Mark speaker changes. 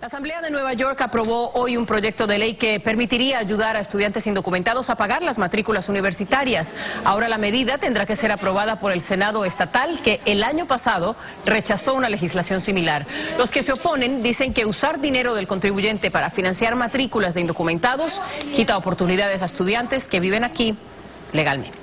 Speaker 1: La Asamblea de Nueva York aprobó hoy un proyecto de ley que permitiría ayudar a estudiantes indocumentados a pagar las matrículas universitarias. Ahora la medida tendrá que ser aprobada por el Senado estatal, que el año pasado rechazó una legislación similar. Los que se oponen dicen que usar dinero del contribuyente para financiar matrículas de indocumentados quita oportunidades a estudiantes que viven aquí legalmente.